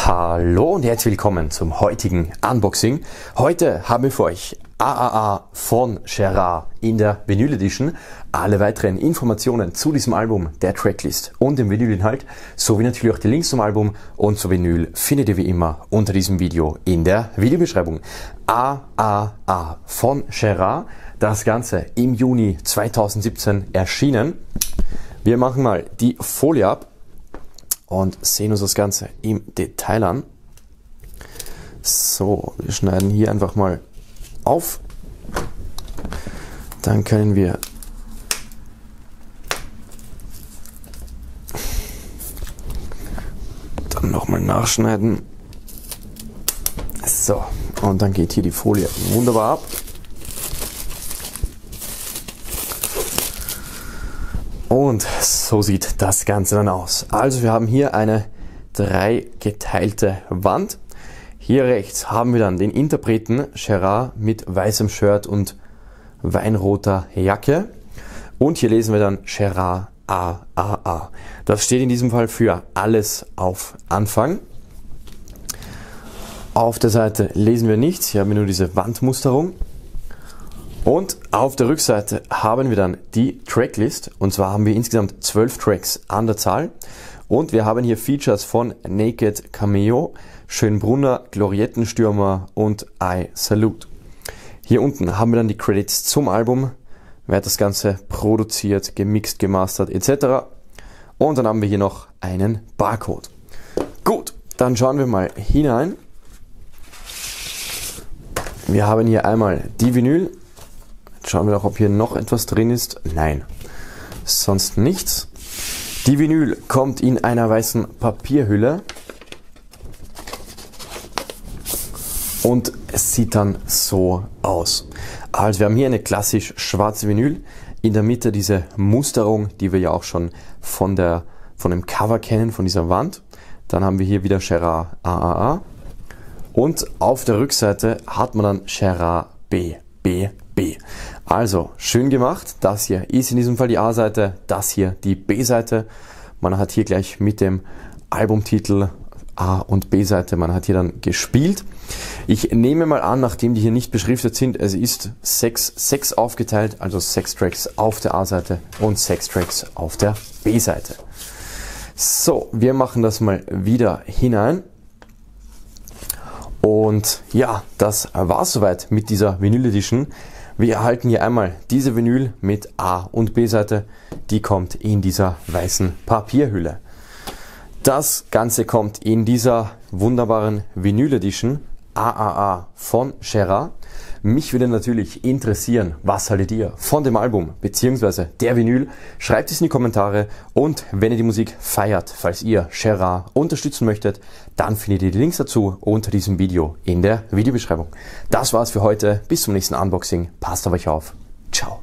Hallo und herzlich willkommen zum heutigen Unboxing. Heute haben wir für euch AAA von Gerard in der Vinyl Edition. Alle weiteren Informationen zu diesem Album, der Tracklist und dem Vinylinhalt, sowie natürlich auch die Links zum Album und zur Vinyl findet ihr wie immer unter diesem Video in der Videobeschreibung. AAA von Gerard, das Ganze im Juni 2017 erschienen. Wir machen mal die Folie ab und sehen uns das Ganze im Detail an. So, wir schneiden hier einfach mal auf. Dann können wir dann nochmal nachschneiden. So, und dann geht hier die Folie wunderbar ab. Und so sieht das Ganze dann aus. Also wir haben hier eine dreigeteilte Wand. Hier rechts haben wir dann den Interpreten Gerard mit weißem Shirt und weinroter Jacke. Und hier lesen wir dann Gerard AAA. Das steht in diesem Fall für alles auf Anfang. Auf der Seite lesen wir nichts. Hier haben wir nur diese Wandmusterung. Und auf der Rückseite haben wir dann die Tracklist, und zwar haben wir insgesamt 12 Tracks an der Zahl. Und wir haben hier Features von Naked Cameo, Schönbrunner, Gloriettenstürmer und I Salute. Hier unten haben wir dann die Credits zum Album, wer hat das Ganze produziert, gemixt, gemastert etc. Und dann haben wir hier noch einen Barcode. Gut, dann schauen wir mal hinein. Wir haben hier einmal die Vinyl. Schauen wir auch, ob hier noch etwas drin ist. Nein, sonst nichts. Die Vinyl kommt in einer weißen Papierhülle und es sieht dann so aus. Also wir haben hier eine klassisch schwarze Vinyl. In der Mitte diese Musterung, die wir ja auch schon von dem Cover kennen, von dieser Wand. Dann haben wir hier wieder Gerard AAA. Und auf der Rückseite hat man dann Gerard BBB. Also schön gemacht. Das hier ist in diesem Fall die A-Seite, das hier die B-Seite. Man hat hier gleich mit dem Albumtitel A- und B-Seite, man hat hier dann gespielt. Ich nehme mal an, nachdem die hier nicht beschriftet sind, es ist 6 aufgeteilt, also 6 Tracks auf der A-Seite und 6 Tracks auf der B-Seite. So, wir machen das mal wieder hinein. Und ja, das war's soweit mit dieser Vinyl Edition. Wir erhalten hier einmal diese Vinyl mit A- und B-Seite. Die kommt in dieser weißen Papierhülle. Das Ganze kommt in dieser wunderbaren Vinyl Edition AAA von Gerard. Mich würde natürlich interessieren, was haltet ihr von dem Album bzw. der Vinyl? Schreibt es in die Kommentare und wenn ihr die Musik feiert, falls ihr Gerard unterstützen möchtet, dann findet ihr die Links dazu unter diesem Video in der Videobeschreibung. Das war's für heute. Bis zum nächsten Unboxing. Passt auf euch auf. Ciao.